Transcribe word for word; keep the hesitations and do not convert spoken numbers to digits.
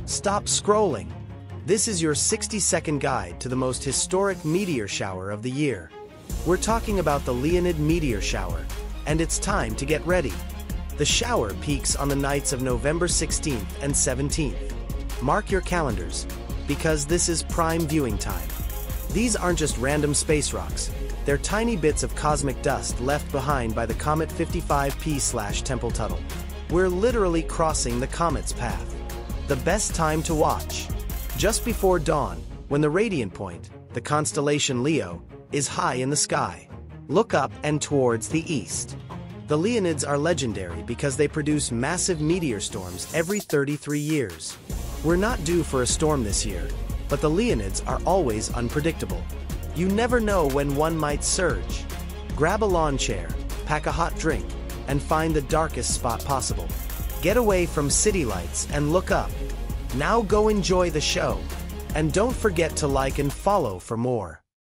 Stop scrolling. This is your sixty second guide to the most historic meteor shower of the year. We're talking about the Leonid Meteor Shower, and it's time to get ready. The shower peaks on the nights of November sixteenth and seventeenth. Mark your calendars, because this is prime viewing time. These aren't just random space rocks. They're tiny bits of cosmic dust left behind by the Comet fifty-five P Tempel-Tuttle. We're literally crossing the comet's path. The best time to watch: just before dawn, when the radiant point, the constellation Leo, is high in the sky. Look up and towards the east. The Leonids are legendary because they produce massive meteor storms every thirty-three years. We're not due for a storm this year, but the Leonids are always unpredictable. You never know when one might surge. Grab a lawn chair, pack a hot drink, and find the darkest spot possible. Get away from city lights and look up. Now go enjoy the show. And don't forget to like and follow for more.